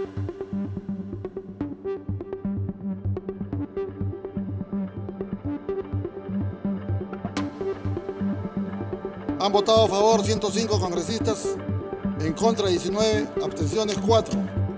Han votado a favor 105 congresistas, en contra 19, abstenciones 4.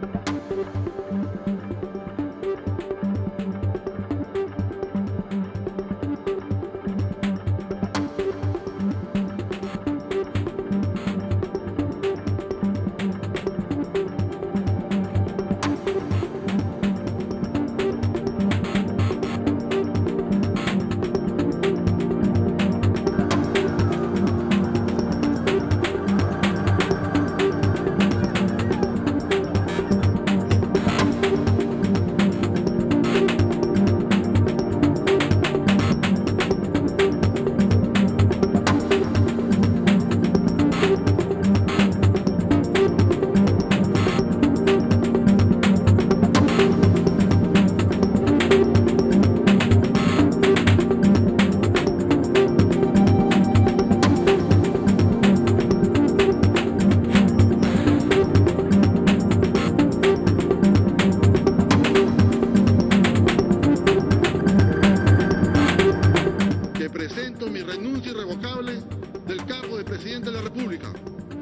Presento mi renuncia irrevocable del cargo de Presidente de la República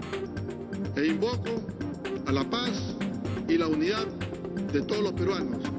e invoco a la paz y la unidad de todos los peruanos.